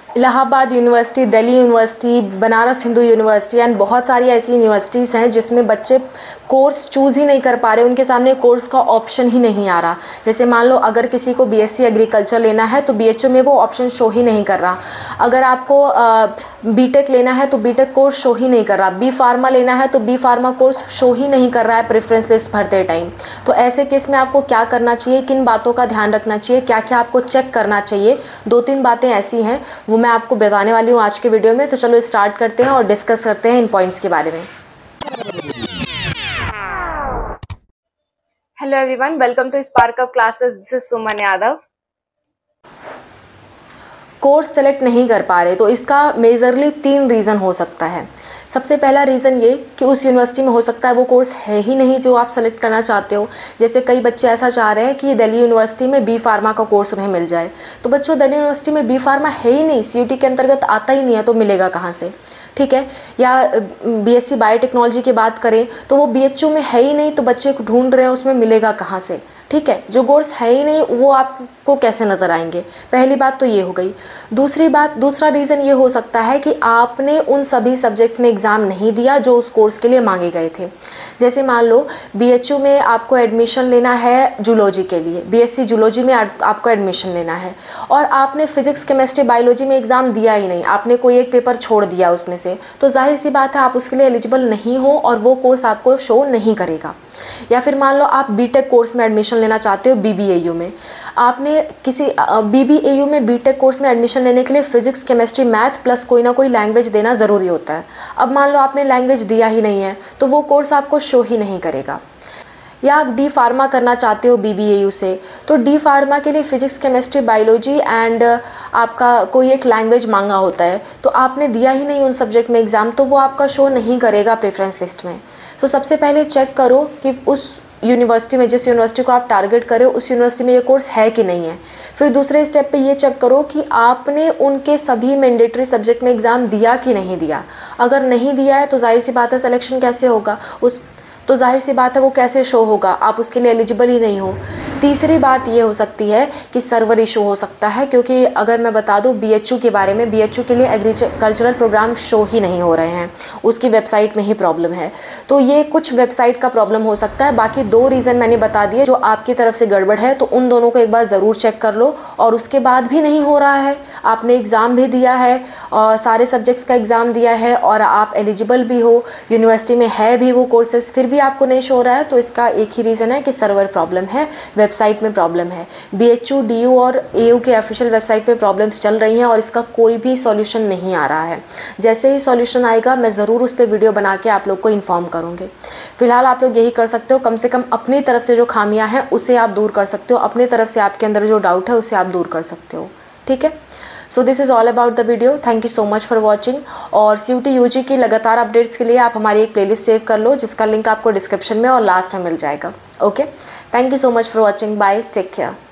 Allahabad university, Delhi university, Banaras Hindu university and बहुत सारी ऐसी यूनिवर्सिटीज़ हैं जिसमें बच्चे कोर्स चूज़ ही नहीं कर पा रहे, उनके सामने कोर्स का ऑप्शन ही नहीं आ रहा। जैसे मान लो अगर किसी को बीएससी एग्रीकल्चर लेना है तो बीएचयू में वो ऑप्शन शो ही नहीं कर रहा। अगर आपको बीटेक लेना है तो बीटेक कोर्स शो ही नहीं कर रहा। बी फार्मा लेना है तो बी फार्मा कोर्स शो ही नहीं कर रहा है प्रेफरेंस लिस्ट भरते टाइम। तो ऐसे केस में आपको क्या करना चाहिए, किन बातों का ध्यान रखना चाहिए, क्या क्या आपको चेक करना चाहिए, 2-3 बातें ऐसी हैं वो मैं आपको बताने वाली हूँ आज के वीडियो में। तो चलो स्टार्ट करते हैं और डिस्कस करते हैं इन पॉइंट्स के बारे में। Hello everyone, welcome to spark up classes. This is Suman Yadav. Course select नहीं कर पा रहे तो इसका मेजरली 3 रीज़न हो सकता है। सबसे पहला रीज़न ये कि उस यूनिवर्सिटी में हो सकता है वो कोर्स है ही नहीं जो आप सेलेक्ट करना चाहते हो। जैसे कई बच्चे ऐसा चाह रहे हैं कि दिल्ली यूनिवर्सिटी में बी फार्मा का कोर्स उन्हें मिल जाए, तो बच्चों दिल्ली यूनिवर्सिटी में बी फार्मा है ही नहीं, सीयूटी के अंतर्गत आता ही नहीं है, तो मिलेगा कहाँ से, ठीक है। या बीएससी बायोटेक्नोलॉजी की बात करें तो वो बीएचयू में है ही नहीं, तो बच्चे ढूंढ रहे हैं उसमें मिलेगा कहाँ से, ठीक है। जो कोर्स है ही नहीं वो आपको कैसे नज़र आएंगे, पहली बात तो ये हो गई। दूसरा रीज़न ये हो सकता है कि आपने उन सभी सब्जेक्ट्स में एग्ज़ाम नहीं दिया जो उस कोर्स के लिए मांगे गए थे। जैसे मान लो बीएचयू में आपको एडमिशन लेना है जूलॉजी के लिए, बीएससी जूलॉजी में आपको एडमिशन लेना है और आपने फिजिक्स केमिस्ट्री बायोलॉजी में एग्ज़ाम दिया ही नहीं, आपने कोई एक पेपर छोड़ दिया उसमें से, तो जाहिर सी बात है आप उसके लिए एलिजिबल नहीं हो और वो कोर्स आपको शो नहीं करेगा। या फिर मान लो आप बीटेक कोर्स में एडमिशन लेना चाहते हो बीबीएयू में, आपने किसी बीबीएयू में बीटेक कोर्स में एडमिशन लेने के लिए फिजिक्स केमिस्ट्री मैथ प्लस कोई ना कोई लैंग्वेज देना ज़रूरी होता है। अब मान लो आपने लैंग्वेज दिया ही नहीं है तो वो कोर्स आपको शो ही नहीं करेगा। या आप डी फार्मा करना चाहते हो बीबीएयू से, तो डी फार्मा के लिए फिजिक्स केमिस्ट्री बायोलॉजी एंड आपका कोई एक लैंग्वेज मांगा होता है, तो आपने दिया ही नहीं उन सब्जेक्ट में एग्ज़ाम, तो वो आपका शो नहीं करेगा प्रेफरेंस लिस्ट में। तो सबसे पहले चेक करो कि उस यूनिवर्सिटी में, जिस यूनिवर्सिटी को आप टारगेट करें, उस यूनिवर्सिटी में ये कोर्स है कि नहीं है। फिर दूसरे स्टेप पे ये चेक करो कि आपने उनके सभी मैंडेटरी सब्जेक्ट में एग्ज़ाम दिया कि नहीं दिया। अगर नहीं दिया है तो जाहिर सी बात है सिलेक्शन कैसे होगा, तो जाहिर सी बात है वो कैसे शो होगा, आप उसके लिए एलिजिबल ही नहीं हो। तीसरी बात ये हो सकती है कि सर्वर इशू हो सकता है, क्योंकि अगर मैं बता दूं बीएचयू के बारे में, बीएचयू के लिए एग्रीकल्चरल प्रोग्राम शो ही नहीं हो रहे हैं, उसकी वेबसाइट में ही प्रॉब्लम है। तो ये कुछ वेबसाइट का प्रॉब्लम हो सकता है। बाकी 2 रीज़न मैंने बता दिए जो आपकी तरफ से गड़बड़ है, तो उन दोनों को एक बार ज़रूर चेक कर लो। और उसके बाद भी नहीं हो रहा है, आपने एग्ज़ाम भी दिया है और सारे सब्जेक्ट्स का एग्ज़ाम दिया है और आप एलिजिबल भी हो, यूनिवर्सिटी में है भी वो कोर्सेज, फिर भी आपको नहीं शो हो रहा है, तो इसका एक ही रीज़न है कि सर्वर प्रॉब्लम है, वेबसाइट में प्रॉब्लम है। बीएचयू, डीयू और एयू के ऑफिशियल वेबसाइट पे प्रॉब्लम्स चल रही हैं और इसका कोई भी सॉल्यूशन नहीं आ रहा है। जैसे ही सॉल्यूशन आएगा मैं ज़रूर उस पर वीडियो बना के आप लोग को इन्फॉर्म करूँगी। फिलहाल आप लोग यही कर सकते हो, कम से कम अपनी तरफ से जो खामियां हैं उसे आप दूर कर सकते हो, अपनी तरफ से आपके अंदर जो डाउट है उसे आप दूर कर सकते हो, ठीक है। So this is all about the video. Thank you so much for watching. और सीयूटी यूजी की लगातार अपडेट्स के लिए आप हमारी एक प्लेलिस्ट सेव कर लो, जिसका लिंक आपको डिस्क्रिप्शन में और लास्ट में मिल जाएगा। Okay, thank you so much for watching. Bye, take care.